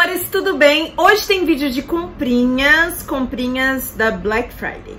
amores, tudo bem? Hoje tem vídeo de comprinhas da Black Friday.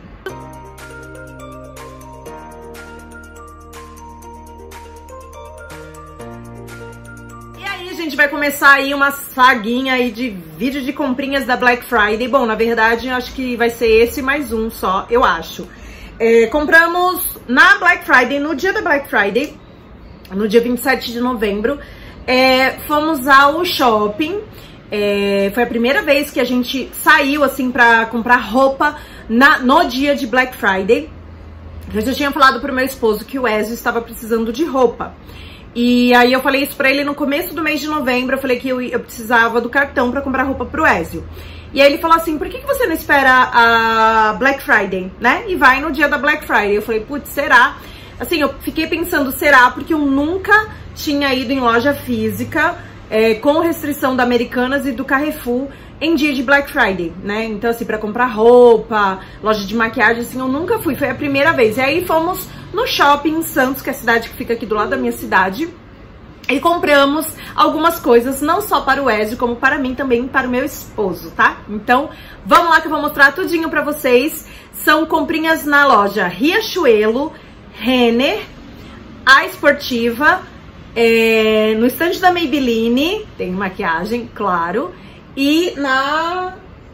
E aí, a gente vai começar aí uma saguinha aí de vídeo de comprinhas da Black Friday. Bom, na verdade, eu acho que vai ser esse mais um só, eu acho. Compramos na Black Friday, no dia da Black Friday, no dia 27 de novembro, fomos ao shopping. Foi a primeira vez que a gente saiu assim pra comprar roupa no dia de Black Friday. Eu já tinha falado pro meu esposo que o Ezio estava precisando de roupa. E aí eu falei isso pra ele no começo do mês de novembro. Eu falei que eu precisava do cartão pra comprar roupa pro Ezio. E aí ele falou assim, por que você não espera a Black Friday, né? E vai no dia da Black Friday. Eu falei, putz, será? Assim, eu fiquei pensando, será? Porque eu nunca tinha ido em loja física com restrição da Americanas e do Carrefour em dia de Black Friday, né? Então, assim, pra comprar roupa, loja de maquiagem, assim, eu nunca fui. Foi a primeira vez. E aí fomos no shopping em Santos, que é a cidade que fica aqui do lado da minha cidade. E compramos algumas coisas, não só para o Ezio, como para mim também, para o meu esposo, tá? Então, vamos lá que eu vou mostrar tudinho pra vocês. São comprinhas na loja Riachuelo, Renner, A Esportiva, no estande da Maybelline, tem maquiagem, claro, e na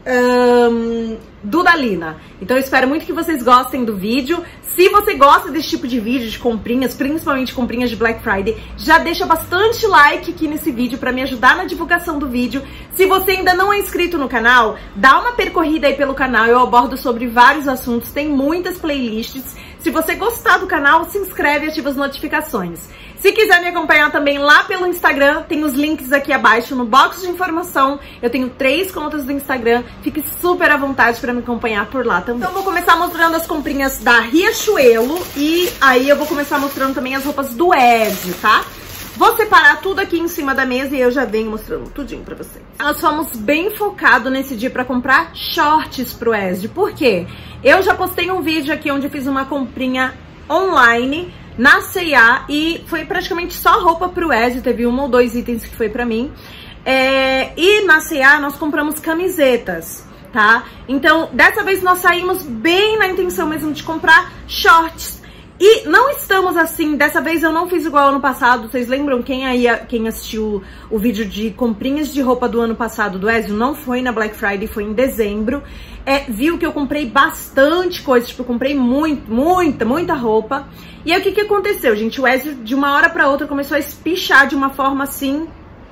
Dudalina. Então eu espero muito que vocês gostem do vídeo. Se você gosta desse tipo de vídeo de comprinhas, principalmente comprinhas de Black Friday, já deixa bastante like aqui nesse vídeo para me ajudar na divulgação do vídeo. Se você ainda não é inscrito no canal, dá uma percorrida aí pelo canal, eu abordo sobre vários assuntos, tem muitas playlists. Se você gostar do canal, se inscreve e ativa as notificações. Se quiser me acompanhar também lá pelo Instagram, tem os links aqui abaixo no box de informação. Eu tenho 3 contas do Instagram, fique super à vontade para me acompanhar por lá também. Então eu vou começar mostrando as comprinhas da Riachuelo e aí eu vou começar mostrando também as roupas do Ezio, tá? Vou separar tudo aqui em cima da mesa e eu já venho mostrando tudinho pra vocês. Nós fomos bem focados nesse dia pra comprar shorts pro Ezio. Por quê? Eu já postei um vídeo aqui onde eu fiz uma comprinha online na C&A e foi praticamente só roupa pro Ezio. Teve 1 ou 2 itens que foi pra mim. E na C&A nós compramos camisetas, tá? Então, dessa vez nós saímos bem na intenção mesmo de comprar shorts. E não estamos assim, dessa vez eu não fiz igual ano passado. Vocês lembram quem assistiu o vídeo de comprinhas de roupa do ano passado do Ezio? Não foi na Black Friday, foi em dezembro. Viu que eu comprei bastante coisa, tipo, eu comprei muita roupa. E aí o que aconteceu, gente? O Ezio de uma hora pra outra começou a espichar de uma forma assim...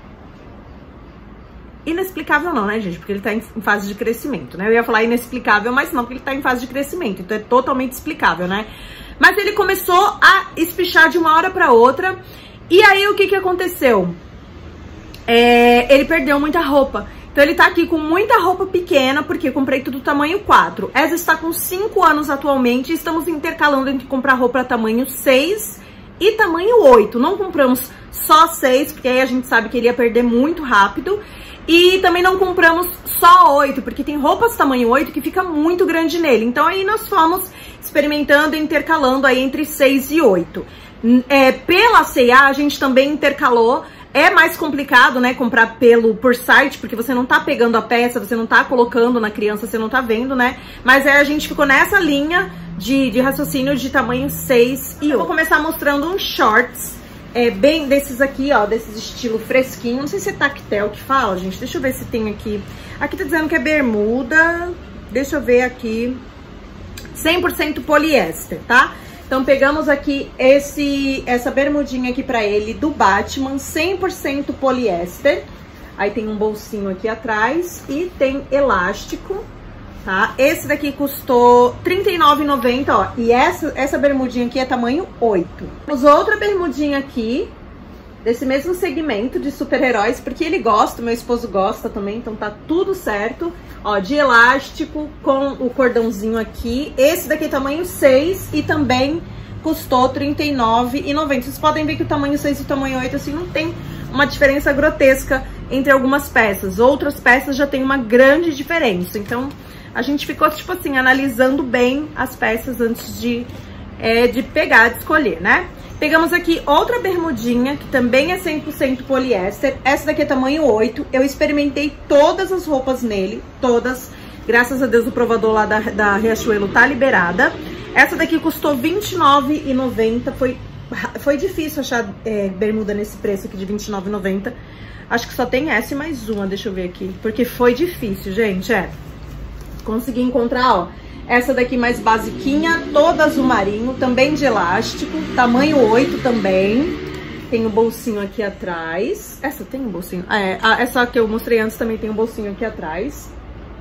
inexplicável não, né, gente? Porque ele tá em fase de crescimento, né? Eu ia falar inexplicável, mas não, porque ele tá em fase de crescimento. Então é totalmente explicável, né? Mas ele começou a espichar de uma hora pra outra. E aí, o que aconteceu? Ele perdeu muita roupa. Então, ele tá aqui com muita roupa pequena, porque eu comprei tudo tamanho 4. Ezio está com 5 anos atualmente e estamos intercalando entre comprar roupa tamanho 6 e tamanho 8. Não compramos só 6, porque aí a gente sabe que ele ia perder muito rápido. E também não compramos só 8, porque tem roupas tamanho 8 que fica muito grande nele. Então aí nós fomos experimentando e intercalando aí entre 6 e 8. Pela C&A a gente também intercalou. É mais complicado, né, comprar por site, porque você não tá pegando a peça, você não tá colocando na criança, você não tá vendo, né? Mas a gente ficou nessa linha de raciocínio de tamanho 6 e 8. Eu vou começar mostrando uns shorts. Bem desses aqui, ó, desses estilo fresquinho. Não sei se é tactel que fala, gente. Deixa eu ver se tem aqui. Aqui tá dizendo que é bermuda. Deixa eu ver aqui. 100% poliéster, tá? Então pegamos aqui essa bermudinha aqui pra ele do Batman, 100% poliéster. Aí tem um bolsinho aqui atrás e tem elástico, tá? Esse daqui custou R$39,90, ó. E essa bermudinha aqui é tamanho 8. Temos outra bermudinha aqui, desse mesmo segmento de super-heróis, porque ele gosta, meu esposo gosta também, então tá tudo certo. Ó, de elástico com o cordãozinho aqui. Esse daqui é tamanho 6 e também custou R$39,90. Vocês podem ver que o tamanho 6 e o tamanho 8, assim, não tem uma diferença grotesca entre algumas peças. Outras peças já tem uma grande diferença. Então, a gente ficou, tipo assim, analisando bem as peças antes de pegar, de escolher, né? Pegamos aqui outra bermudinha, que também é 100% poliéster. Essa daqui é tamanho 8. Eu experimentei todas as roupas nele, todas. Graças a Deus o provador lá da Riachuelo tá liberada. Essa daqui custou R$29,90. Foi difícil achar bermuda nesse preço aqui de R$29,90. Acho que só tem essa e mais uma, deixa eu ver aqui. Porque foi difícil, gente, Consegui encontrar, ó. Essa daqui mais basiquinha, toda azul marinho, também de elástico, tamanho 8 também. Tem um bolsinho aqui atrás. Essa tem um bolsinho? Essa que eu mostrei antes também tem um bolsinho aqui atrás.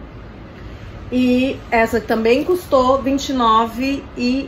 E essa também custou R$29,90.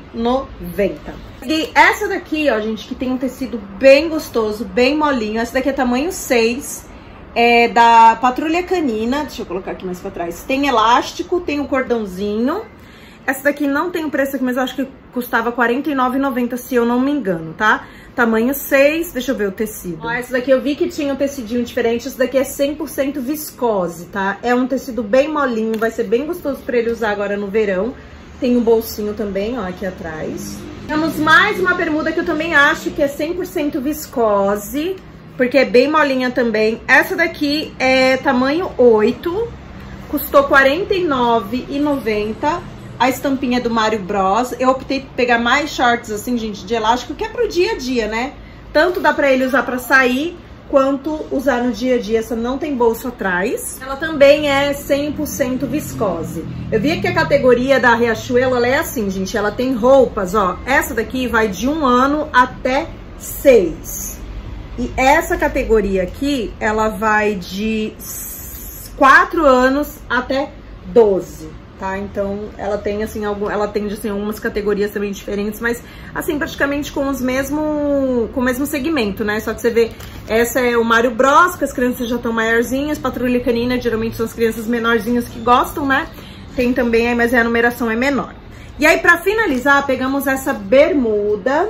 E essa daqui, ó, gente, que tem um tecido bem gostoso, bem molinho. Essa daqui é tamanho 6. É da Patrulha Canina. Deixa eu colocar aqui mais pra trás. Tem elástico, tem um cordãozinho. Essa daqui não tem o preço aqui, mas eu acho que custava R$49,90, se eu não me engano, tá? Tamanho 6, deixa eu ver o tecido. Ó, essa daqui eu vi que tinha um tecidinho diferente, essa daqui é 100% viscose, tá? É um tecido bem molinho, vai ser bem gostoso pra ele usar agora no verão. Tem um bolsinho também, ó, aqui atrás. Temos mais uma bermuda que eu também acho que é 100% viscose, porque é bem molinha também. Essa daqui é tamanho 8, custou R$49,90. A estampinha do Mario Bros. Eu optei por pegar mais shorts assim, gente, de elástico, que é pro dia a dia, né? Tanto dá pra ele usar pra sair, quanto usar no dia a dia. Essa não tem bolso atrás. Ela também é 100% viscose. Eu vi que a categoria da Riachuelo, ela é assim, gente. Ela tem roupas, ó. Essa daqui vai de 1 ano até 6. E essa categoria aqui, ela vai de 4 anos até 12. Tá? Então, ela tem, assim, ela atende, assim, algumas categorias também diferentes, mas, assim, praticamente com o mesmo segmento, né? Só que você vê, essa é o Mario Bros, que as crianças já estão maiorzinhas, Patrulha Canina, geralmente são as crianças menorzinhas que gostam, né? Tem também, mas a numeração é menor. E aí, pra finalizar, pegamos essa bermuda,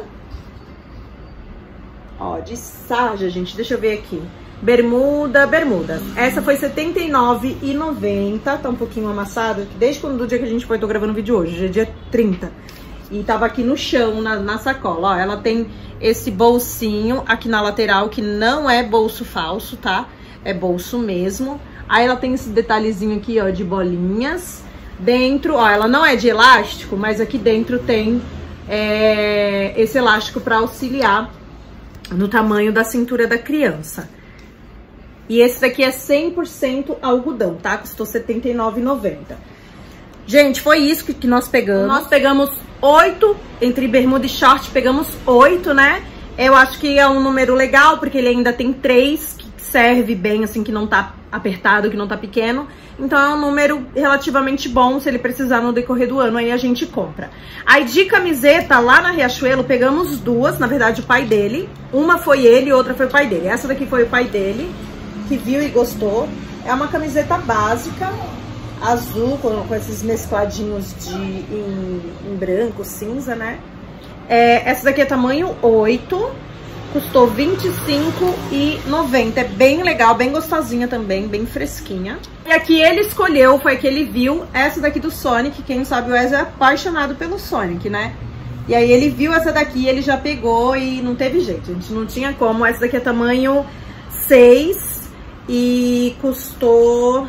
ó, de sarja, gente, deixa eu ver aqui. Bermuda. Essa foi R$79,90, tá um pouquinho amassada, desde do dia que a gente foi, tô gravando o vídeo hoje, hoje é dia 30. E tava aqui no chão, na sacola, ó, ela tem esse bolsinho aqui na lateral, que não é bolso falso, tá? É bolso mesmo. Aí ela tem esse detalhezinho aqui, ó, de bolinhas. Dentro, ó, ela não é de elástico, mas aqui dentro tem esse elástico pra auxiliar no tamanho da cintura da criança. E esse daqui é 100% algodão, tá? Custou R$79,90. Gente, foi isso que nós pegamos. Nós pegamos 8, entre bermuda e short, pegamos 8, né? Eu acho que é um número legal, porque ele ainda tem 3, que serve bem, assim, que não tá apertado, que não tá pequeno. Então é um número relativamente bom, se ele precisar no decorrer do ano, aí a gente compra. Aí de camiseta, lá na Riachuelo, pegamos 2, na verdade o pai dele. Uma foi ele e outra foi o pai dele. Essa daqui foi o pai dele, que viu e gostou. É uma camiseta básica, azul, com esses mescladinhos em branco, cinza, né? Essa daqui é tamanho 8, custou R$25,90. É bem legal, bem gostosinha também, bem fresquinha. E aqui ele escolheu, foi que ele viu essa daqui do Sonic. Quem sabe o Wesley é apaixonado pelo Sonic, né? E aí ele viu essa daqui, ele já pegou e não teve jeito, a gente não tinha como. Essa daqui é tamanho 6. E custou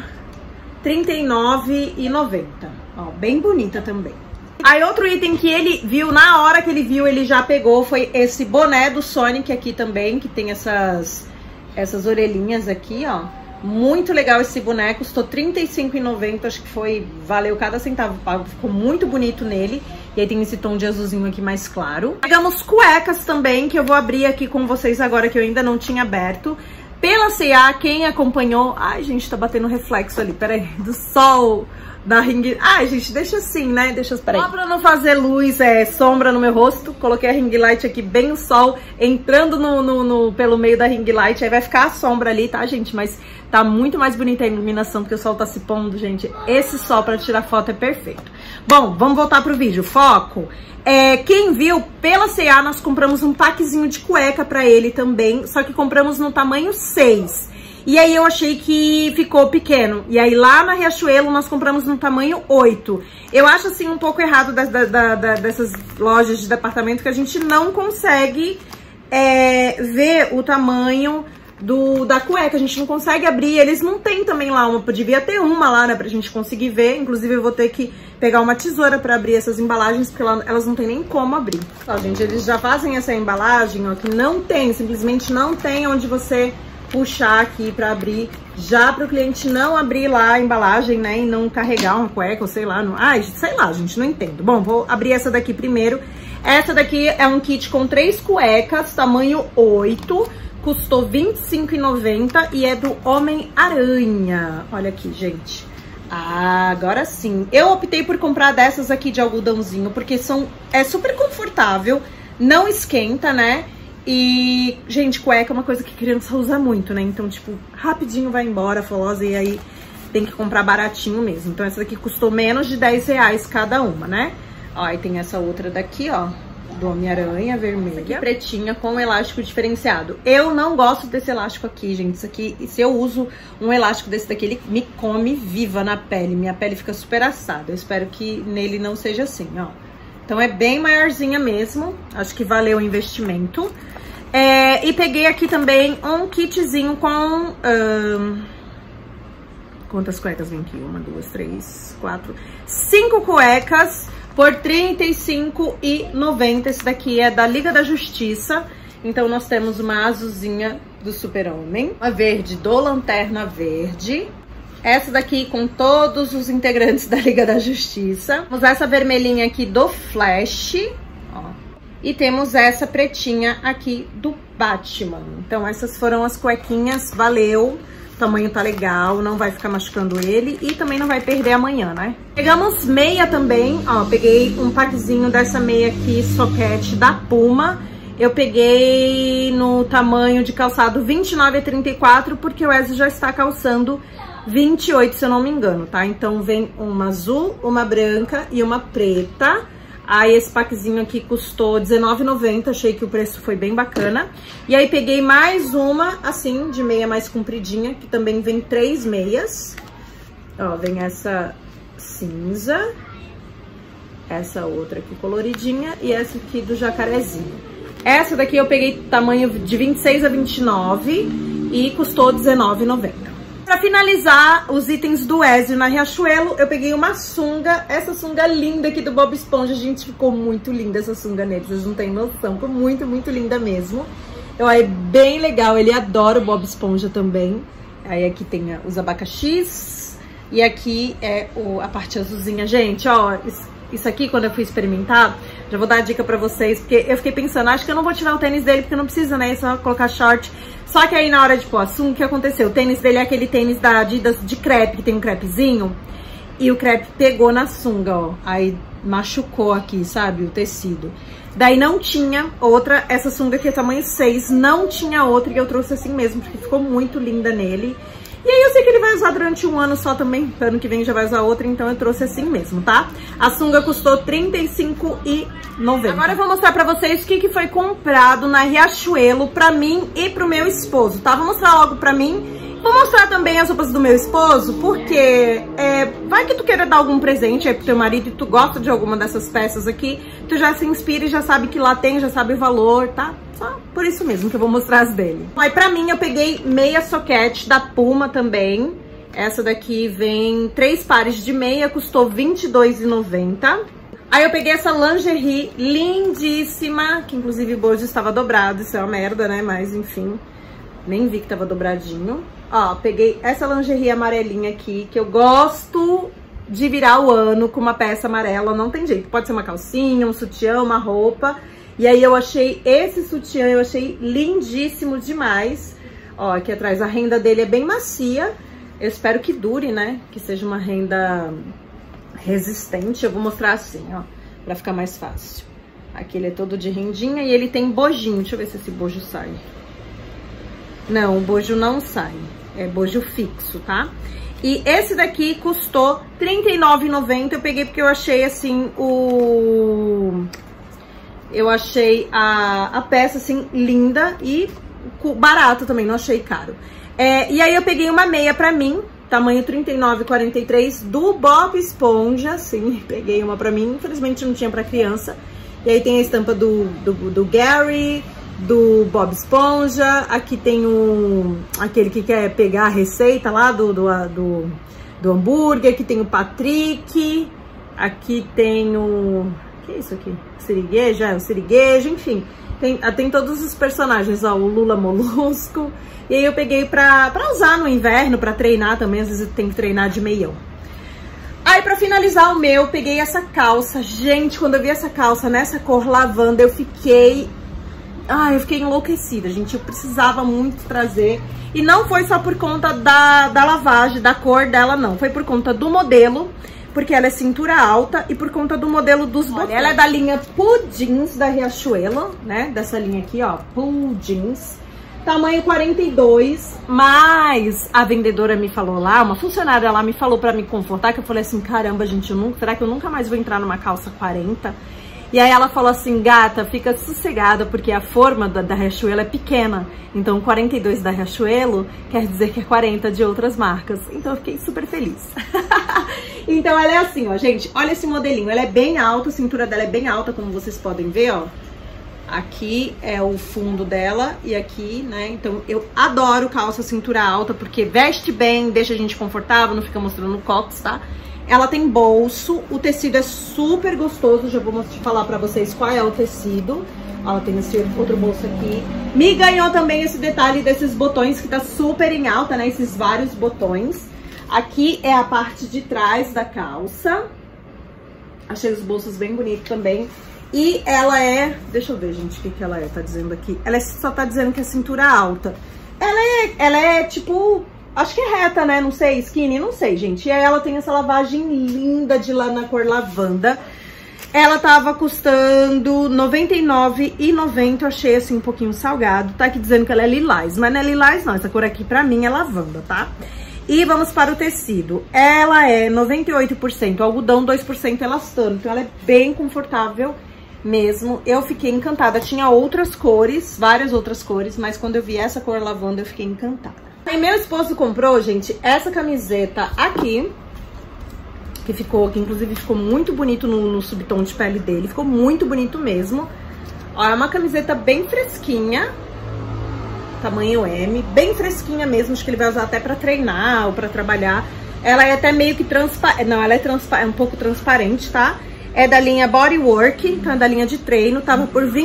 R$39,90. Ó, bem bonita também. Aí outro item que ele viu, na hora que ele viu, ele já pegou, foi esse boné do Sonic aqui também, que tem essas orelhinhas aqui, ó. Muito legal esse boné, custou R$35,90, acho que valeu cada centavo pago, ficou muito bonito nele. E aí tem esse tom de azulzinho aqui mais claro. Pegamos cuecas também, que eu vou abrir aqui com vocês agora, que eu ainda não tinha aberto. Pela C&A, quem acompanhou... Ai, gente, tá batendo reflexo ali, peraí, do sol, da ring... Ai, gente, deixa assim, né? Peraí. Só pra não fazer luz, sombra no meu rosto, coloquei a ring light aqui, bem o sol entrando pelo meio da ring light, aí vai ficar a sombra ali, tá, gente? Mas tá muito mais bonita a iluminação, porque o sol tá se pondo, gente. Esse sol pra tirar foto é perfeito. Bom, vamos voltar pro vídeo. Foco. Quem viu, pela C&A nós compramos um packzinho de cueca pra ele também, só que compramos no tamanho 6. E aí eu achei que ficou pequeno. E aí lá na Riachuelo nós compramos no tamanho 8. Eu acho assim um pouco errado dessas lojas de departamento que a gente não consegue ver o tamanho da cueca. A gente não consegue abrir. Eles não tem também lá uma, devia ter uma lá, né, pra gente conseguir ver. Inclusive eu vou ter que pegar uma tesoura pra abrir essas embalagens, porque elas não tem nem como abrir. Ó, gente, eles já fazem essa embalagem, ó, que não tem, simplesmente não tem onde você puxar aqui pra abrir, já pro cliente não abrir lá a embalagem, né, e não carregar uma cueca, ou sei lá, sei lá, gente, não entendo. Bom, vou abrir essa daqui primeiro. Essa daqui é um kit com 3 cuecas, tamanho 8, custou R$25,90 e é do Homem-Aranha. Olha aqui, gente. Ah, agora sim. Eu optei por comprar dessas aqui de algodãozinho, porque é super confortável, não esquenta, né? E, gente, cueca é uma coisa que criança usa muito, né? Então, tipo, rapidinho vai embora, folosa, e aí tem que comprar baratinho mesmo. Então, essa daqui custou menos de R$10 cada uma, né? Ó, e tem essa outra daqui, ó, do Homem-Aranha vermelha. Essa aqui é pretinha com elástico diferenciado. Eu não gosto desse elástico aqui, gente. Isso aqui, se eu uso um elástico desse daqui, ele me come viva na pele. Minha pele fica super assada. Eu espero que nele não seja assim, ó. Então é bem maiorzinha mesmo. Acho que valeu o investimento. E peguei aqui também um kitzinho com... quantas cuecas vem aqui? 1, 2, 3, 4... 5 cuecas por R$35,90. Esse daqui é da Liga da Justiça. Então nós temos uma azulzinha do Super-Homem, uma verde do Lanterna Verde. Essa daqui com todos os integrantes da Liga da Justiça. Temos essa vermelhinha aqui do Flash, ó. E temos essa pretinha aqui do Batman. Então essas foram as cuequinhas, valeu. O tamanho tá legal, não vai ficar machucando ele e também não vai perder amanhã, né? Pegamos meia também, ó, peguei um packzinho dessa meia aqui, soquete da Puma. Eu peguei no tamanho de calçado 29 a 34, porque o Ezio já está calçando 28, se eu não me engano, tá? Então vem uma azul, uma branca e uma preta. Aí esse packzinho aqui custou R$19,90, achei que o preço foi bem bacana. E aí peguei mais uma, assim, de meia mais compridinha, que também vem 3 meias. Ó, vem essa cinza, essa outra aqui coloridinha e essa aqui do jacarezinho. Essa daqui eu peguei tamanho de 26 a 29 e custou R$19,90. Pra finalizar os itens do Ezio na Riachuelo, eu peguei uma sunga, essa sunga linda aqui do Bob Esponja. Gente, ficou muito linda essa sunga nele, vocês não têm noção, ficou muito, muito linda mesmo. Então é bem legal, ele adora o Bob Esponja também. Aí aqui tem os abacaxis e aqui é a parte azulzinha. Gente, ó, isso aqui quando eu fui experimentar, já vou dar a dica pra vocês, porque eu fiquei pensando, acho que eu não vou tirar o tênis dele, porque não precisa, né, é só colocar short. Só que aí na hora de pôr a sunga, o que aconteceu? O tênis dele é aquele tênis da Adidas de crepe, que tem um crepezinho, e o crepe pegou na sunga, ó. Aí machucou aqui, sabe, o tecido. Daí não tinha outra, essa sunga aqui é tamanho 6, não tinha outra, e eu trouxe assim mesmo, porque ficou muito linda nele. E aí eu sei que ele vai usar durante um ano só também, ano que vem já vai usar outra, então eu trouxe assim mesmo, tá? A sunga custou R$35,90. Agora eu vou mostrar pra vocês o que foi comprado na Riachuelo pra mim e pro meu esposo, tá? Vou mostrar logo pra mim. Vou mostrar também as roupas do meu esposo, porque vai que tu queira dar algum presente aí pro teu marido e tu gosta de alguma dessas peças aqui, tu já se inspira e já sabe que lá tem, já sabe o valor, tá? Só por isso mesmo que eu vou mostrar as dele. Aí pra mim eu peguei meia soquete da Puma também. Essa daqui vem 3 pares de meia, custou R$22,90. Aí eu peguei essa lingerie lindíssima, que inclusive o bojo estava dobrado, isso é uma merda, né? Mas enfim, nem vi que tava dobradinho. Ó, peguei essa lingerie amarelinha aqui, que eu gosto de virar o ano com uma peça amarela, não tem jeito. Pode ser uma calcinha, um sutiã, uma roupa. E aí eu achei esse sutiã, eu achei lindíssimo demais. Ó, aqui atrás a renda dele é bem macia. Eu espero que dure, né? Que seja uma renda resistente. Eu vou mostrar assim, ó, pra ficar mais fácil. Aqui ele é todo de rendinha e ele tem bojinho. Deixa eu ver se esse bojo sai. Não, o bojo não sai. É bojo fixo, tá? E esse daqui custou R$39,90. Eu peguei porque eu achei, assim, eu achei a peça, assim, linda e barato também, não achei caro. E aí eu peguei uma meia pra mim, tamanho 39,43 do Bob Esponja, sim, peguei uma pra mim, infelizmente não tinha pra criança. E aí tem a estampa do Gary, do Bob Esponja, aqui tem aquele que quer pegar a receita lá do hambúrguer, aqui tem o Patrick, aqui tem o... que é isso aqui? Siriguejo? O Siriguejo, enfim. Tem todos os personagens, ó, o Lula Molusco. E aí eu peguei pra usar no inverno, pra treinar também, às vezes tem que treinar de meião. Aí pra finalizar o meu, peguei essa calça. Gente, quando eu vi essa calça nessa cor lavanda, eu fiquei enlouquecida, gente. Eu precisava muito trazer. E não foi só por conta da lavagem, da cor dela, não. Foi por conta do modelo, porque ela é cintura alta, e por conta do modelo dos botões. Ela é da linha Pool Jeans da Riachuelo, né? Dessa linha aqui, ó, Pool Jeans. Tamanho 42, mas a vendedora me falou lá, uma funcionária lá me falou pra me confortar, que eu falei assim, caramba, gente, será que eu nunca mais vou entrar numa calça 40? E aí ela falou assim, gata, fica sossegada, porque a forma da Riachuelo é pequena. Então 42 da Riachuelo quer dizer que é 40 de outras marcas. Então eu fiquei super feliz. Então ela é assim, ó, gente, olha esse modelinho. Ela é bem alta, a cintura dela é bem alta, como vocês podem ver, ó. Aqui é o fundo dela e aqui, né, então eu adoro calça cintura alta, porque veste bem, deixa a gente confortável, não fica mostrando o cox, tá? Ela tem bolso, o tecido é super gostoso, já vou falar pra vocês qual é o tecido. Ela tem esse outro bolso aqui. Me ganhou também esse detalhe desses botões, que tá super em alta, né, esses vários botões. Aqui é a parte de trás da calça. Achei os bolsos bem bonitos também. E ela é... deixa eu ver, gente, o que ela é, tá dizendo aqui. Ela só tá dizendo que é cintura alta. Ela é tipo... acho que é reta, né? Não sei, skinny, não sei, gente. E aí ela tem essa lavagem linda de lã na cor lavanda. Ela tava custando R$ 99,90. Eu achei, assim, um pouquinho salgado. Tá aqui dizendo que ela é lilás, mas não é lilás, não. Essa cor aqui, pra mim, é lavanda, tá? E vamos para o tecido. Ela é 98% algodão, 2% elastano. Então, ela é bem confortável mesmo. Eu fiquei encantada. Tinha outras cores, várias outras cores, mas quando eu vi essa cor lavanda, eu fiquei encantada. E meu esposo comprou, gente, essa camiseta aqui, que inclusive ficou muito bonito no subtom de pele dele. Ficou muito bonito mesmo. Ó, é uma camiseta bem fresquinha, tamanho M, bem fresquinha mesmo. Acho que ele vai usar até pra treinar ou pra trabalhar. Ela é até meio que transparente, não, ela é um pouco transparente, tá? É da linha Bodywork, então é da linha de treino, tava por R$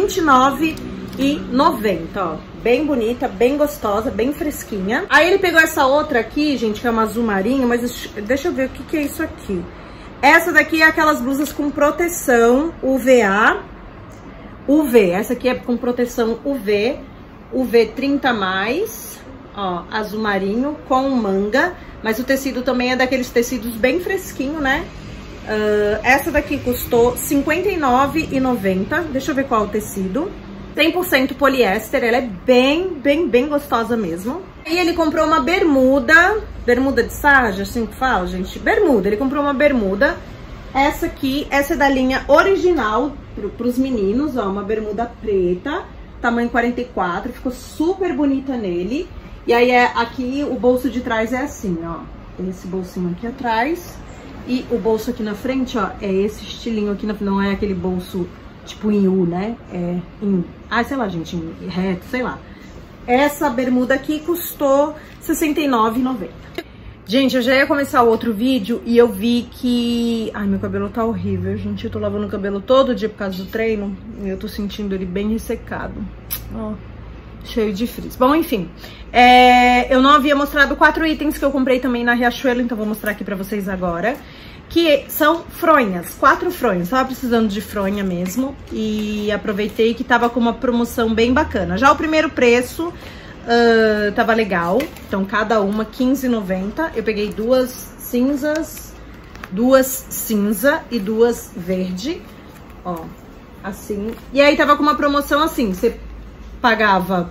29,90, ó. Bem bonita, bem gostosa, bem fresquinha. Aí ele pegou essa outra aqui, gente, que é uma azul marinho, mas deixa eu ver o que é isso aqui. Essa daqui é aquelas blusas com proteção UVA, UV. Essa aqui é com proteção UV, UV 30+, ó, azul marinho com manga. Mas o tecido também é daqueles tecidos bem fresquinho, né? Essa daqui custou R$ 59,90. Deixa eu ver qual é o tecido. 100% poliéster, ela é bem gostosa mesmo. E ele comprou uma bermuda de sarja, assim que fala, gente? Bermuda, ele comprou uma bermuda. Essa aqui, essa é da linha original pros meninos, ó, uma bermuda preta, tamanho 44, ficou super bonita nele. E aí, aqui, o bolso de trás é assim, ó, esse bolsinho aqui atrás. E o bolso aqui na frente, ó, é esse estilinho aqui, não é aquele bolso tipo em U, né? É em... sei lá, gente, em reto, sei lá. Essa bermuda aqui custou R$ 69,90. Gente, eu já ia começar o outro vídeo e eu vi que... ai, meu cabelo tá horrível, gente. Eu tô lavando o cabelo todo dia por causa do treino e eu tô sentindo ele bem ressecado. Ó, cheio de frizz. Bom, enfim. Eu não havia mostrado 4 itens que eu comprei também na Riachuelo, então vou mostrar aqui pra vocês agora. Que são fronhas, 4 fronhas. Tava precisando de fronha mesmo e aproveitei que tava com uma promoção bem bacana. Já o primeiro preço tava legal, então cada uma R$ 15,90. Eu peguei 2 cinzas, 2 cinza e 2 verde, ó, assim. E aí tava com uma promoção assim, você pagava,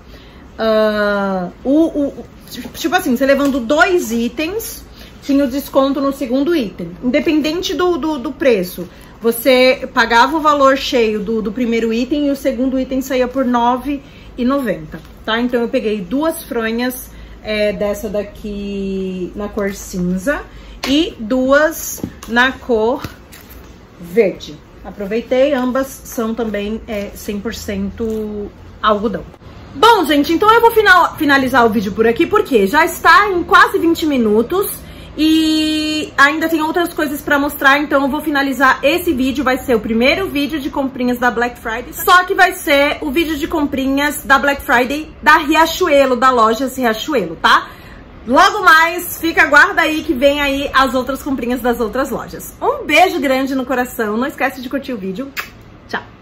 tipo assim, você levando 2 itens, tinha o desconto no segundo item. Independente do preço, você pagava o valor cheio do primeiro item e o segundo item saía por R$ 9,90, tá? Então eu peguei 2 fronhas dessa daqui na cor cinza e 2 na cor verde. Aproveitei, ambas são também 100% algodão. Bom, gente, então eu vou finalizar o vídeo por aqui, porque já está em quase 20 minutos e ainda tem outras coisas pra mostrar, então eu vou finalizar esse vídeo, vai ser o primeiro vídeo de comprinhas da Black Friday, só que vai ser o vídeo de comprinhas da Black Friday da Riachuelo, da Lojas Riachuelo, tá? Logo mais, aguarda aí que vem aí as outras comprinhas das outras lojas. Um beijo grande no coração, não esquece de curtir o vídeo. Tchau!